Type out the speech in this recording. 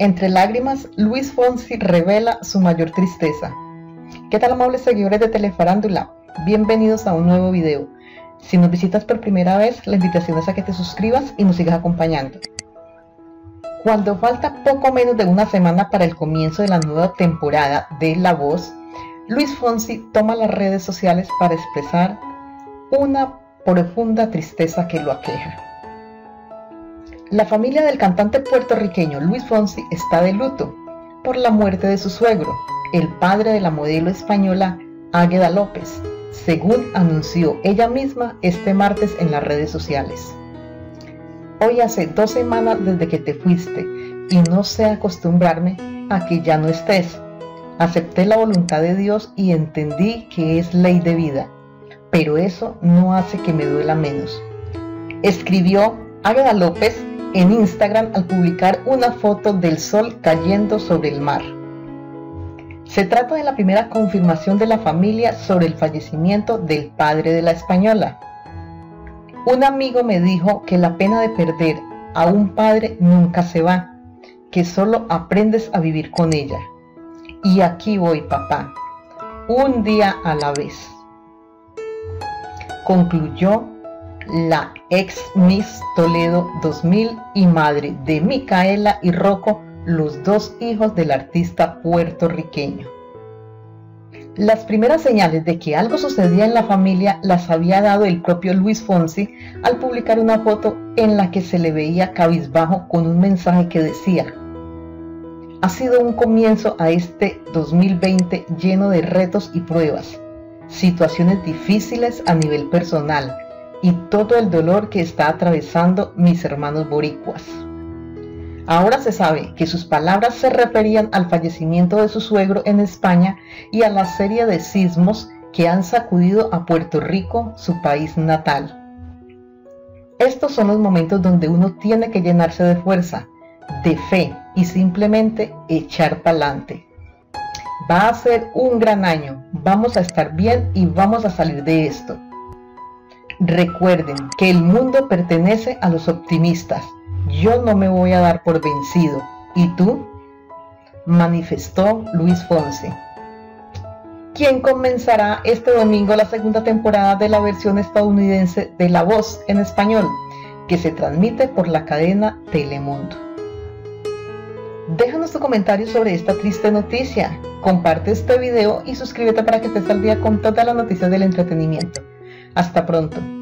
Entre lágrimas, Luis Fonsi revela su mayor tristeza. ¿Qué tal, amables seguidores de Telefarándula? Bienvenidos a un nuevo video. Si nos visitas por primera vez, la invitación es a que te suscribas y nos sigas acompañando. Cuando falta poco menos de una semana para el comienzo de la nueva temporada de La Voz, Luis Fonsi toma las redes sociales para expresar una profunda tristeza que lo aqueja. La familia del cantante puertorriqueño Luis Fonsi está de luto por la muerte de su suegro, el padre de la modelo española Águeda López, según anunció ella misma este martes en las redes sociales. Hoy hace 2 semanas desde que te fuiste y no sé acostumbrarme a que ya no estés. Acepté la voluntad de Dios y entendí que es ley de vida, pero eso no hace que me duela menos. Escribió Águeda López en Instagram al publicar una foto del sol cayendo sobre el mar. Se trata de la primera confirmación de la familia sobre el fallecimiento del padre de la española. Un amigo me dijo que la pena de perder a un padre nunca se va, que solo aprendes a vivir con ella. Y aquí voy, papá, un día a la vez. Concluyó la ex Miss Toledo 2000 y madre de Micaela y Rocco, los 2 hijos del artista puertorriqueño. Las primeras señales de que algo sucedía en la familia las había dado el propio Luis Fonsi al publicar una foto en la que se le veía cabizbajo con un mensaje que decía: ha sido un comienzo a este 2020 lleno de retos y pruebas, situaciones difíciles a nivel personal y todo el dolor que está atravesando mis hermanos boricuas. Ahora se sabe que sus palabras se referían al fallecimiento de su suegro en España y a la serie de sismos que han sacudido a Puerto Rico, su país natal. Estos son los momentos donde uno tiene que llenarse de fuerza, de fe y simplemente echar pa'lante. Va a ser un gran año, vamos a estar bien y vamos a salir de esto. Recuerden que el mundo pertenece a los optimistas. Yo no me voy a dar por vencido. ¿Y tú? Manifestó Luis Fonsi, quien comenzará este domingo la segunda temporada de la versión estadounidense de La Voz en español, que se transmite por la cadena Telemundo. Déjanos tu comentario sobre esta triste noticia, comparte este video y suscríbete para que estés al día con todas las noticias del entretenimiento. Hasta pronto.